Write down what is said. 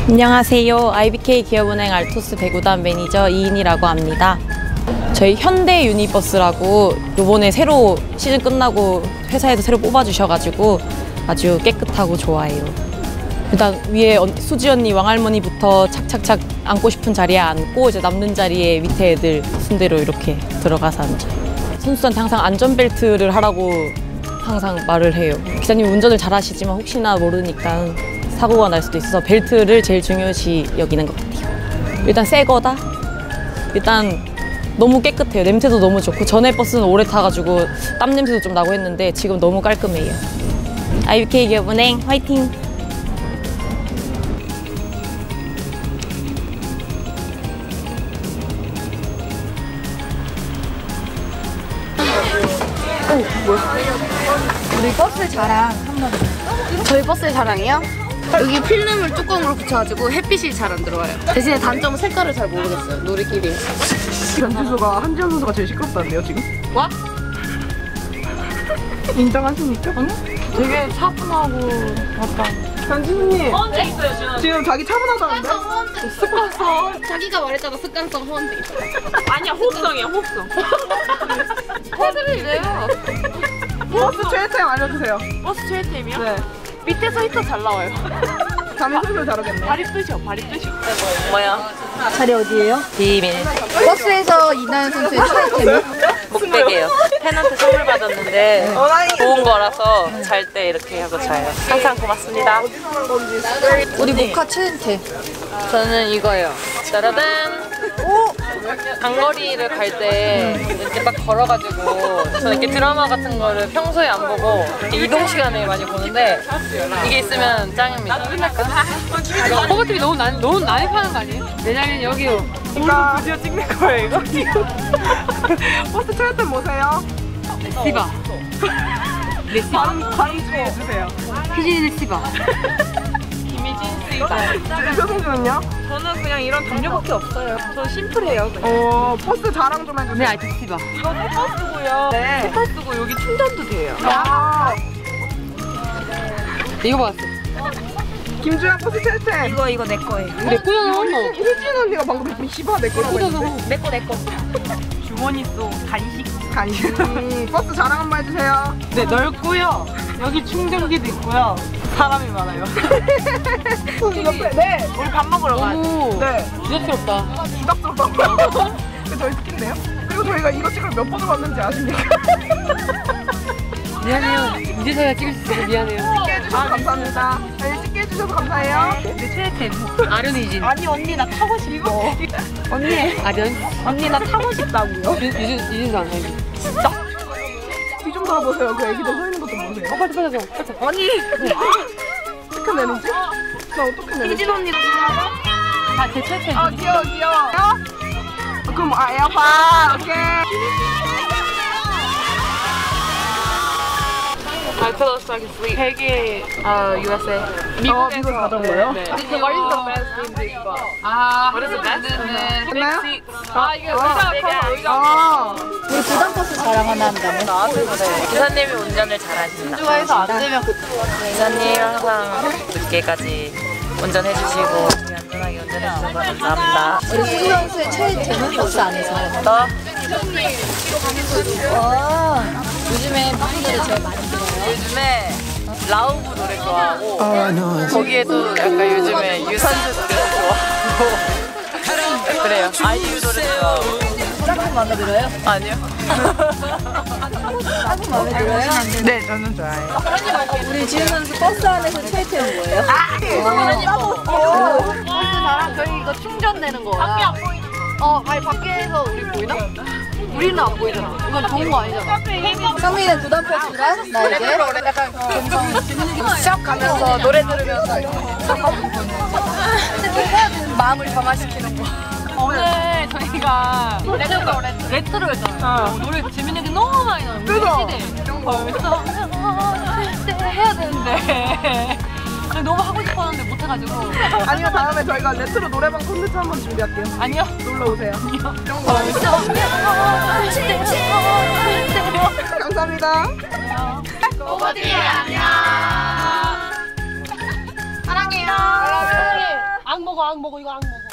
안녕하세요. IBK 기업은행 알토스 배구단 매니저 이인이라고 합니다. 저희 현대 유니버스라고 요번에 새로 시즌 끝나고 회사에서 새로 뽑아주셔가지고 아주 깨끗하고 좋아해요. 일단 위에 수지 언니, 왕할머니부터 착착착 앉고 싶은 자리에 앉고 이제 남는 자리에 밑에 애들 순대로 이렇게 들어가서 앉아요. 선수한테 항상 안전벨트를 하라고 항상 말을 해요. 기사님이 운전을 잘 하시지만 혹시나 모르니까 사고가 날 수도 있어서 벨트를 제일 중요시 여기는 것 같아요. 일단 새 거다. 일단 너무 깨끗해요. 냄새도 너무 좋고 전에 버스는 오래 타가지고 땀 냄새도 좀 나고 했는데 지금 너무 깔끔해요. IBK 기업은행 화이팅! 우리 버스 자랑 한번. 저희 버스의 자랑이요? 여기 필름을 뚜껑으로 붙여가지고 햇빛이 잘 안 들어와요. 대신에 단점은 색깔을 잘 모르겠어요. 놀이끼리. 연주소가 한지원 선수가 제일 시끄럽다는데요 지금? 와? 인정하십니까? 아니? 되게 차분하고 약간 현진님 혼자 있어요. 지금 자기 차분하다는데? 습관성. 자기가 말했잖아. 습관성 허언데 있어. 아니야, 호흡성이야, 호흡성. 해드릴래요. 버스 최애템 알려주세요. 버스 최애템이요? 네. 밑에서 히터 잘 나와요. 잠이 술술 다르겠네. 발이 뜨셔, 발이 뜨셔. 뭐야? 자리 어디예요? 비밀. 버스에서 이나연 선수의 최애템은? 목베개요. 팬한테 선물 받았는데 좋은 거라서 잘 때 이렇게 하고 자요. 항상 고맙습니다. 우리 모카 최애템. 저는 이거요. 짜라단. 장거리를 갈 때 이렇게 딱 걸어가지고 저는 이렇게 드라마 같은 거를 평소에 안 보고 이동 시간에 많이 보는데 이게 있으면 짱입니다. 허브TV 너무 많이 파는 거 아니에요? 내 자리는 여기요. 이거 드디어 찍는 거예요 이거? 버스 최애템 뭐세요? 시바. 네, 시바. 발음 좀 해주세요. 피지는 시바. 효승준은요? 저는 그냥 이런 담요밖에 없어요. 저는 심플해요. 그냥. 버스 자랑 좀 해주세요. 네, 알트 시바. 이거 페퍼 쓰고요. 네. 페퍼 쓰고 여기 충전도 돼요. 아, 이거 봤어. 김주영 버스 최애템. 이거 내 거예요. 내 거잖아. 효진 언니가 방금 시바 내 거라고 했는데? 내 거. 주머니 속 간식. 간식. 버스 자랑 한번 해주세요. 네, 넓고요. 여기 충전기도 있고요. 사람이 많아요. 옆에 네. 우리 밥 먹으러 가야 돼. 오. 네. 부담스럽다. 부담스럽다고. 저희 스킨데요? 그리고 저희가 이거 찍을 몇 번을 왔는지 아십니까? 미안해요. 이제서야 찍을 수 있어서 미안해요. 찍게 해주셔서 감사합니다. 네, 찍게 해주셔서 감사해요. 내 최애템. 아련이진. 아니 언니 나 타고 싶어. 언니 나 타고 싶다고요. 유진수 안 살기. 뒤 좀 돌아보세요. 그 애기들 서 있는 것 좀 보세요. 빨리. 아니. 어떻게 내리지? 나 어떻게 내리지? 희진 언니가 아, 제 최애템. 아 귀여워. 그럼 에어팟. 오케이. I fell asleep in sleep. 되게 USA. 미국 자전거요? 네. What is the best in this bus? What is the best? Big 했나요? seats. 이게 의자 우리 부담버스 자랑 하나 한다면? 기사님이 운전을 잘하신다. 좋아해서 안 되면 기사님 항상 늦게까지 운전해주시고 안전하게 운전해주셔서 감사합니다. 우리 수지 선수의 최애템은 버스 안에서? 또 요즘에 무슨 노래 제일 많이 들어요? 요즘에 라우브 노래 좋아하고 거기에도 약간 요즘에 유산소 노래도 좋아하고 그래요. 아이유 노래 좋아하고. 짝꿍 마음에 들어요? 아니요. 짝꿍 마음에 들어요? 네, 저는 좋아해요. 우리 지은 선수 버스 안에서 최애템은 뭐예요? 버스 자랑 저희 이거 충전되는 거야. 밖에 안 보이잖아. 아니 밖에서 우리 보이나? 우리는 안 보이잖아. 이건 좋은 거 아니잖아. 성민이는 부담버스랑 나에게 약간 시합 가면서 노래 들으면서 마음을 정화시키는 거. 오늘 저희가 레트로 했잖아요. 노래 재밌는 게 너무 많이 나와요. 그죠? 그래서 해야 되는데 너무 하고 싶었는데 못해가지고. 아니요, 다음에 저희가 레트로 노래방 콘텐츠 한번 준비할게요. 아니요. 놀러 오세요. 감사합니다. 꼬버디 안녕. 사랑해요. 악몽 먹어, 악 먹어, 이거 악 먹어.